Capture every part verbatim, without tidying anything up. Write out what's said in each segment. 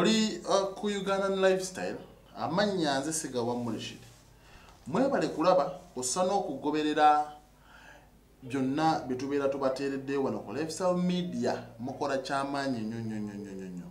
oli uh, ku Ugandan Lifestyle amanya nze sigawa Mulishid mwebale kulaba ossa n'okugoberera byonna bitubeera tubateeredde wano ku Lifestyle Media mukola kyamaanyi nnyo nnyo nnyo nnyo nnyo.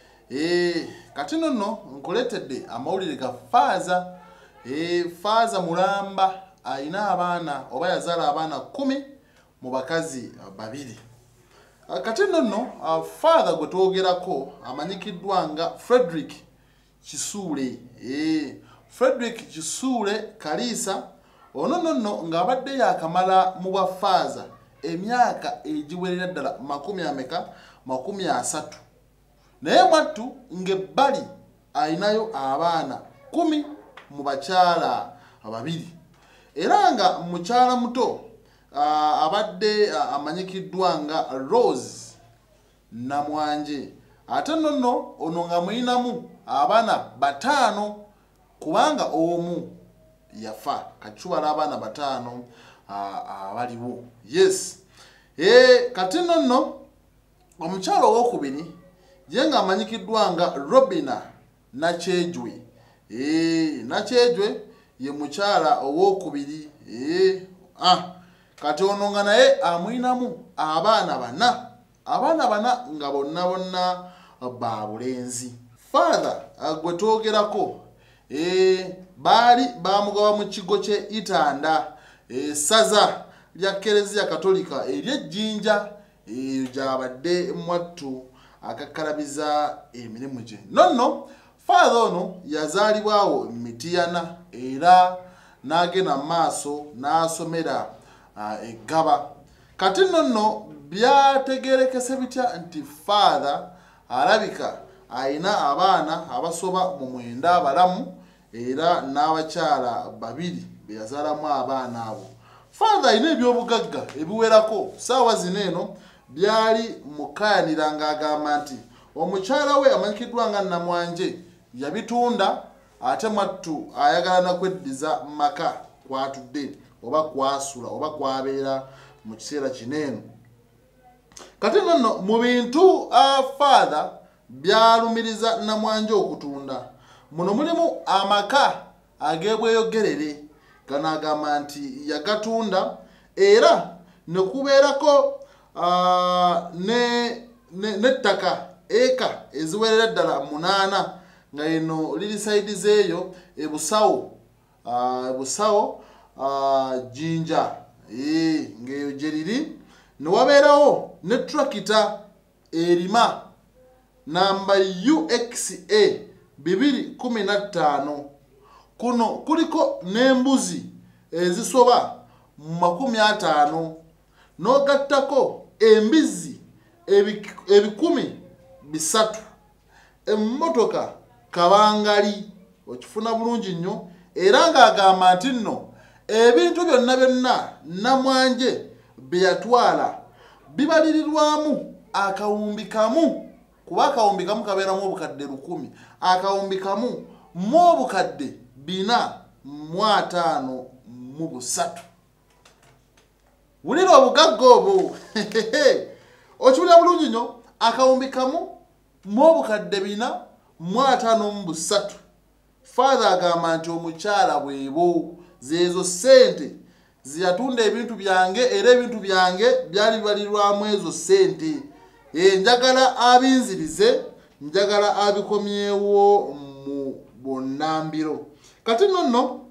Eh kati nno nkuleetedde amawulire ga Faaza. Eh Faaza mulamba ayina abaana oba yazaala abaana kumi mu bakazi babiri. Kati nno uh, Father gwe twogerako amanyikiddwa nga Frederick Kisuule. Eh Frederick Kisuule Kalisa ono nno ng'abadde yakamala mu bwa Faaza emyaka egiwerera ddala makumi ameka makumi asatu. Naye mwattu ng'ebbali ayinayo abaana kumi mu bakyala ababiri. Era nga mukyala muto Uh, abadde uh, amanyikiddwa nga Rose Namwanje. Ate nno ono nga muyinamu abaana bataano kubanga omu yafa kachuwala abaana bataano abaliwo. Uh, yes. Eh kati nno omukyala owokubiri ye nga amanyikiddwa nga Robina Nakyejwe. Eh Nakyejwe ye mukyala owokubiri. Eh ah kati ono nga naye amwinamu abaana bana. Abaana bana nga bonna bonna ba bulenzi. Father gwe twogerako eh baali bamugaba mu kigo kye Itanda eh saza lya Kereziya Katolika ery'Ejjinja eyo gyabadde mwattu akakalabiza emirimu gye. Nonno Father ono yazaalibwawo Mitiyana era n'agenda maaso n'asomera Uh, egaba. Kati nno byategerekese bitya nti Father alabika ayina abaana abasoba mu mwenda abalamu era n'abakyala babiri beyazaalamu abaana abo. Father ayina ebyobugagga ebiwerako. Saawa zino eno byali mukayanira ng'agamba nti omukyala we amanyikiddwa nga Namwanje yabitunda ate mwattu ayagala nakweddiza maka kwatudde oba kwasula oba kwabeera mu kiseera kinene. Kati nno mu bintu uh, Father byalumiriza Namwanje okutunda muno mulimu amaka agebweyogerere ganagamba nti yagatunda era ne kubeerako uh, ne nettaka eka eziwerera ddala munaana nga eno liri saidi zeeyo ebusawo uh, ebusawo Uh, Jinja eh ngeyo jeriri ne wabeerawo ne tractor erima namba U X A bibiri kumi na ttaano. Kuno kuliko n'embuzi ezisoba makumi ataano n'ogattako embizi ebikumi bisatu. Emmotoka kabangali okifuna bulungi nnyo era ng'agamba nti nno ebintu byonna byonna Namwanje byatwala bibalirirwamu akawumbi kamu kuba akawumbi kamu kabeeramu obukadde lukumi akawumbi kamu mu obukadde bina mu ataano mu busatu. Wulira obugagga obwo okiwulira bulungi nnyo. Akawumbi kamu mu obukadde bina mu ataano mu busatu. Father agamba nti omukyala bwebo zezo sente ziyatunda ebintu byange era ebintu byange byali bibalirwamu ezo sente. E njagala abinzirize njagala abikomyewo mu bonnambiro. Kati nno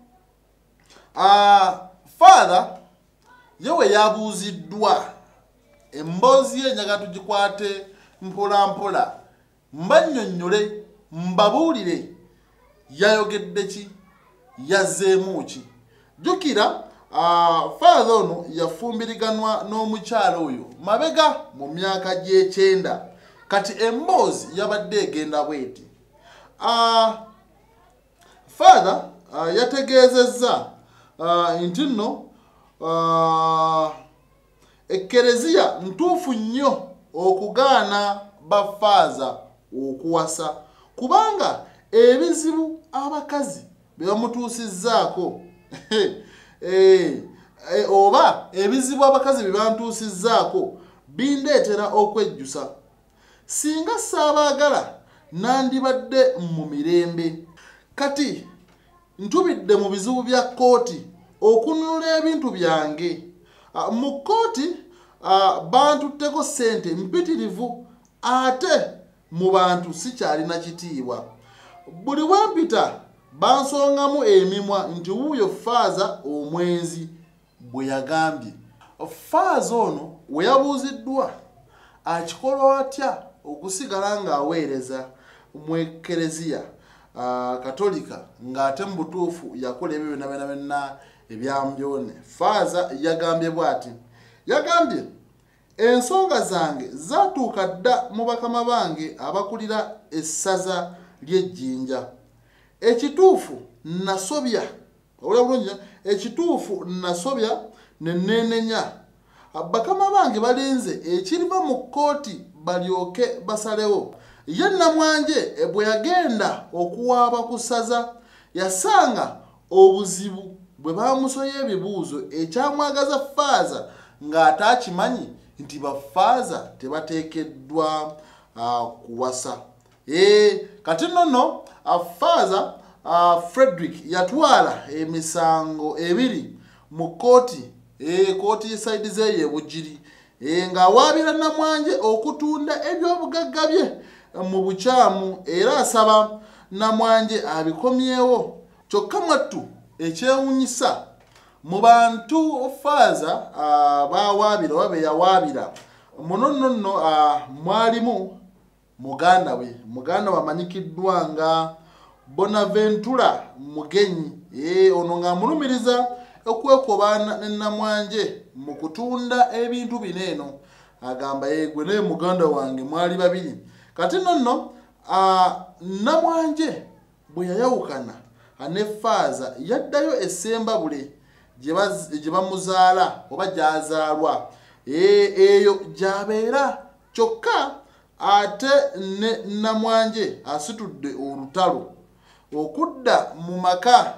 uh, Father yewe yabuuziddwa emboozi ye njagala tugikwate mpola mpola mbannyonnyole mbabuulire yayogedde ki yazzeemu ki. Jukira uh, Father ono yafumbiriganwa n'omukyala oyo mabega mu myaka gy'ekyenda. Kati emboozi yabadde egenda bweti. Uh, Father uh, yategeezezza uh, nti nno uh, Ekereziya ntuufu nnyo okugaana ba Father okuwasa kubanga ebizibu abakazi bebamutuusizzaako eh, eh, oba ebizibu abakazi bebantuusizzaako bindeetera okwejjusa. Singa saabaagala nandibadde mu mirembe. Kati ntubidde mu bizibu bya kkooti okununula ebintu byange. Mu kkooti bantutteko ssente mpitirivu ate mu bantu sikyalina kitiibwa. Buli wempita bansongamu emimwa nti wuuyo Faaza omwenzi bwe yagambye. Faaza ono we yabuuziddwa akikola atya okusigala ng'aweereza mu Ekereziya Katolika ng'ate mu butuufu yakola ebyo byonna byonna byonna ebyambyone. Faaza yagambye bw'ati, yagambye ensonga zange zaatuuka dda mu bakama bange abakulira essaza ly'Ejjinja. Ekituufu nasobya, owulira bulungi, ekituufu nasobya ne neenenya. Bakama bange balinze ekiriva mu kkooti balyoke basalewo. Ye Namwanje bwe yagenda okuwaaba ku ssaza yasanga obuzibu bwe bamusoya ebibuuzo ekyamwagaza Faaza ng'ate akimanyi nti bafaaza tebateekeddwa uh, kuwasa. E, kati nno uh, Faaza uh, Frederick yatwala emisango ebiri mu kkooti e, kkooti y'esaidi z'eyo Bugiri e, ng'awaabira Namwanje okutunda ebyobugagga bye mu bukyamu era asaba Namwanje abikomyewo. Kyokka mwattu ekyewuunyisa mu bantu Faaza uh, bawaabira oba be yawaabira muno nno uh, mwalimu muganda we muganda wamanyikiddwa nga Bonaventura Mugenyi. E, ono ng'amulumiriza okwekobaana ne Namwanje mu kutunda ebintu bino eno. Agamba yegwe naye muganda wange mwali babiri. Kati nno uh, Namwanje bwe yayawukana ne Faaza yaddayo essembabule gye bamuzaala oba gyazaalwa eyo gy'abeera. Kyokka ate ne Namwanje asitudde olutalo okudda mu maka.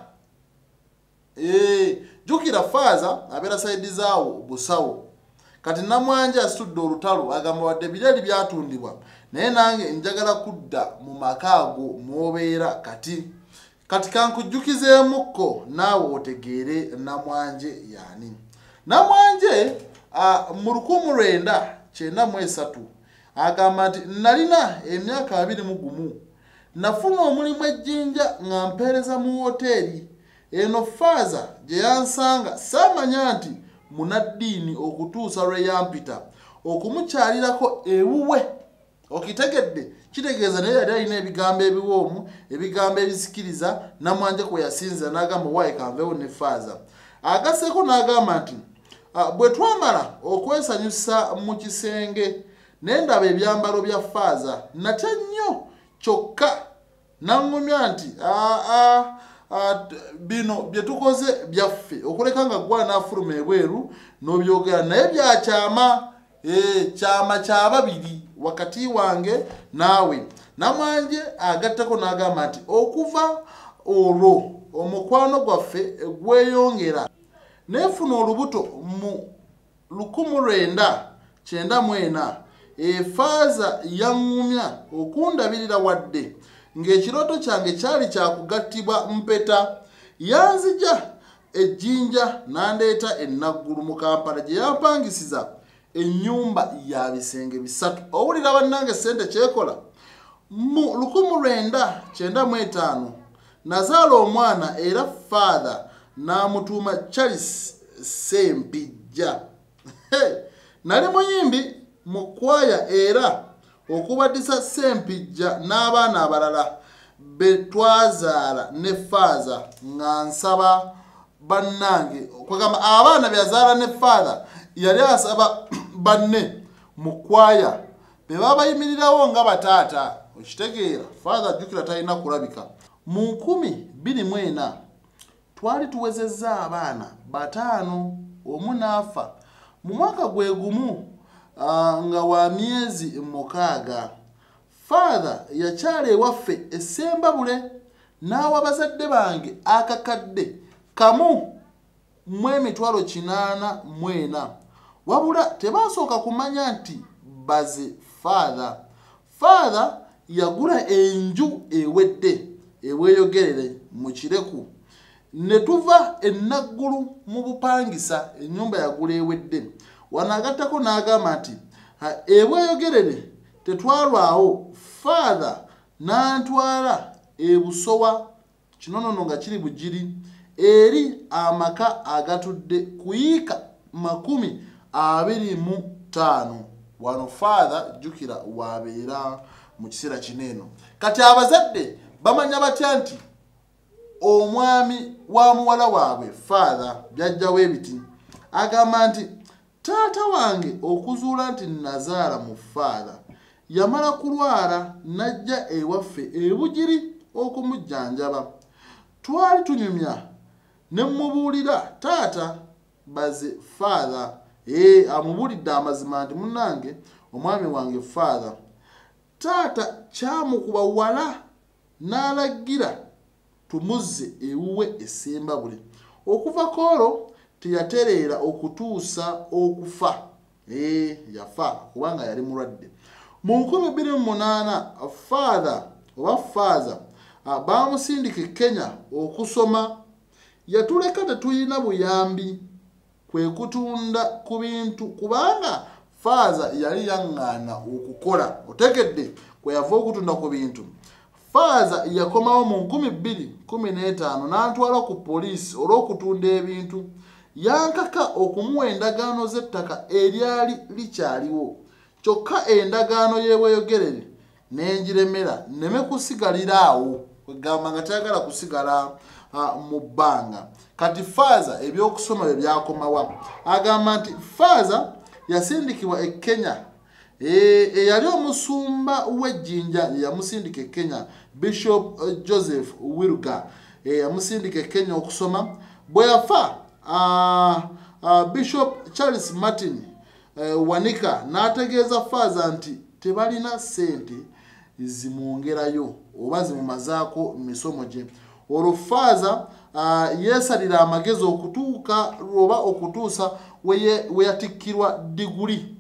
Jjukira Faaza abeera sayidi zaawo busawo. Kati Namwanje asitudde olutalo agamba wadde bireeri byatundibwa naye nange njagala kudda mu maka ago mw'obeera kati. Kati kankujjukizeemukko naawe otegeere Namwanje yani. Namwanje uh, mu lukumi lwenda kyenda mu esatu agamba nti nalina emyaka abiri mu gumu nafuna omulimu Ejjinja nga mpeereza mu woteeri. Eno Faaza gye yansanga saamanya nti munaddiini okutuusa lwe yampita okumukyalirako ewuwe. Okitegedde kitegeeza naye yali alina ebigambo ebiwoomu ebigambo ebisikiriza. Namwanje kwe yasinza n'agamba waayi kanveewo ne Faaza. Agasseko n'agamba nti bwe twamala okwesanyusa mu kisenge ne ndaba ebyambalo bya Faaza natya nnyo kyokka naŋŋumya nti aa bino bye tukoze byaffe okuleka nga gwa n'afuluma ebweru n'obyogera naye byakyama. E, kyama kya babiri wakati wange naawe. Namwanje agattako n'agamba nti okuva olwo omukwano gwaffe gweyongera. Neefuna olubuto mu lukumi lwenda kyenda mu ena. E, Faaza yaŋŋumya okundabirira wadde ng'ekirooto kyange kyali kyakugattibwa mpeta. Yanzija Ejjinja n'andeeta e Naggulu mu Kampala gye yampangisiza ennyumba ya bisenge bisatu. Owulira bannange ssente kyekola. Mu lukumi lwenda kyenda mu etaano nazaala omwana era Father n'amutuuma Charles Sempijja. Nali muyimbi mu kwaya era okubaddisa Sempijja n'abaana abalala be twazaala ne Father nga nsaba bannange kwegamba abaana byazaala ne Father yali asaba banne mu kwaya be babayimirirawo nga bataata. Okitegeera Father jjukira talina kulabika. Mu nkumi bbiri mu ena twali tuwezezza abaana bataano omu n'afa mu mwaka gwe gumu uh, nga wa myezi mukaaga. Father yakyala ewaffe essembabule n'awa bazadde bange akakadde kamu mu emitwalo kinaana mu ena wabula tebasooka kumanya nti baze Father. Father yagula enju ewedde eweeyogerere mu Kireku ne tuva ennaggulu mu bupangisa ennyumba yagula ewedde wano agattako n'agamba nti ebweyogerere tetwalwawo father n'antwala ebusowa kino nno nga kiri Bugiri eri amaka agatudde kuyiika makumi abiri mu ttaano wano father jjukira wabeera mu kiseera kino eno kati abazadde bamanya batya nti omwami wa muwala waabwe father byajjawo ebiti agamba nti taata wange okuzuula nti nazaala mu father yamala kulwala najja ewaffe e Bugiri okumujjanjaba twali tunyumya ne mubuulira taata baze father ee amubuulidde amazima nti munnange omwami wange father taata kyamukuba wala n'alagira tumuzze ewuwe esemba bule okuva koolo teyatereera okutuusa okufa ee yafa kubanga yali mulwadde mu nkumi bbiri mu munaana father oba father baamusindika e Kenya okusoma yatuleka tetulina buyambi kwe kutunda ku bintu kubanga father yali yaŋŋaana okukola otegedde kwe yava okutunda ku bintu father yakomawo mu nkumi bbiri kumi n'etaano n'antwala ku poliisi olw'okutunda ebintu yankaka okumuwa endagaano z'ettaka eryali likyaliwo kyokka endagaano y'ebweyogerere n'engiremera nneme kusigalira awo kwegamba nga tayagala kusigala uh, mu bbanga kati father ebyokusoma bye byakomawa agamba nti father yasindikibwa e Kenya eyali e omusumba w'ejjinja yamusindika e Kenya Bishop uh, Joseph Wiruga yamusindika e Kenya okusoma bwe yafa uh, uh, Bishop Charles Martin uh, Wanika n'ategeeza father nti tebalina sente zimwongerayo oba zimumazaako misomo gye olwo father uh, yeesalira amagezi okutuuka oba okutuusa we yatikkirwa diguli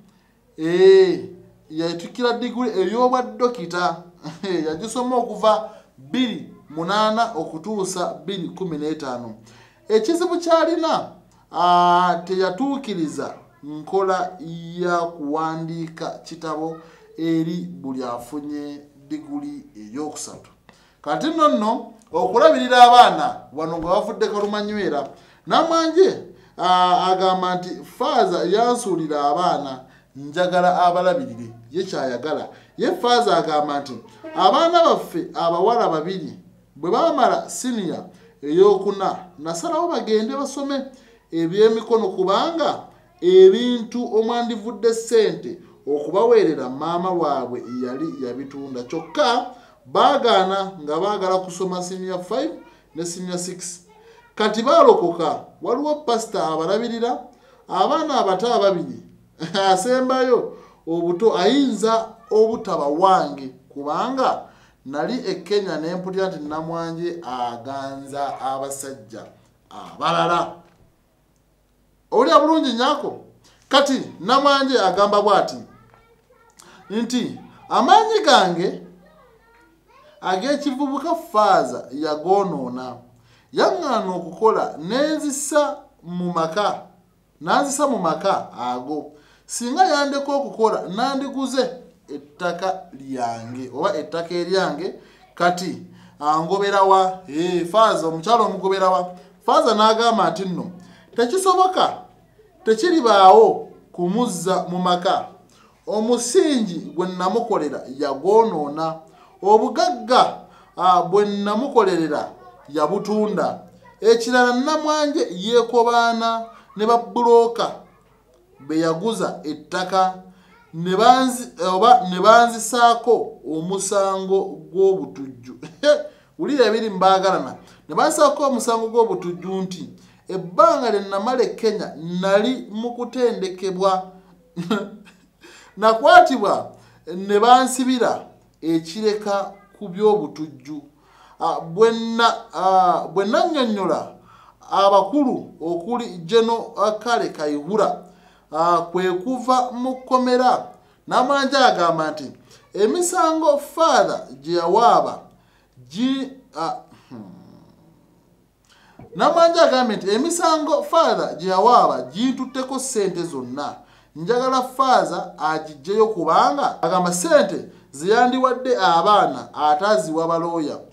ee yatikkira diguli ey'obwa dokita yagisoma okuva bbiri munaana okutuusa bbiri kumi n'etaano ekizibu kyalina uh, teyatuukiriza nkola ya kuwandiika kitabo eri buli afunye diguli ey'okusatu kati nno nno okulabirira abaana wano nga bafudde kalumanywera namwanje uh, agamba nti father yansuulira abaana njagala abalabirire ye kyayagala ye father agamba nti abaana baffe abawala babiri bwe bamala siniya ey'okuna nasalawo bagende basome ebyemikono kubanga ebintu omwandivudde ssente okubaweerera maama waabwe yali yabitunda kyokka baagaana nga baagala kusoma senior five ne senior six kati baalokoka waliwo pasita abalabirira abaana abato ababiri asembayo obuto ayinza obutaba wange kubanga nali e Kenya n'empulira nti namwanje aganza abasajja abalala oli abulungi nyako kati namwanje agamba bwati nti amaanyi gange ag'ekivubuka father yagonoona yaŋŋaana okukola nenzisa mu maka nanzisa mu maka ago singa yandeka okukola nandiguze ettaka lyange oba ettaka eryange kati angoberawa ee father omukyalo omugoberawa father n'agamba nti nno tekisoboka tekiribaawo kumuzza mu maka omusingi gwe namukolera yagonoona obugagga uh, bwe namukolerera yabutunda ekirala namwanje yeekobaana ne babulooka be yaguza ettaka ne banzi oba ne banzisaako omusango gw'obutujju ulira ebiri mbaagalana ne banzisaako omusango gw'obutujju nti ebbanga lye namala e Kenya nali mu kutendekebwa nakwatibwa ne bansibira ekireka ku by'obutujju bwe nannyonnyola abakulu okuli Geno Kale Kayihura kwe kuva mu kkomera namwanje agamba nti emisango father gye yawaaba gi uh, Namwanja agambye nti emisango father gye yawaaba gintutteko ssente zonna njagala father agiggyeyo kubanga agamba ssente ziyandiwadde abaana ate aziwa balooya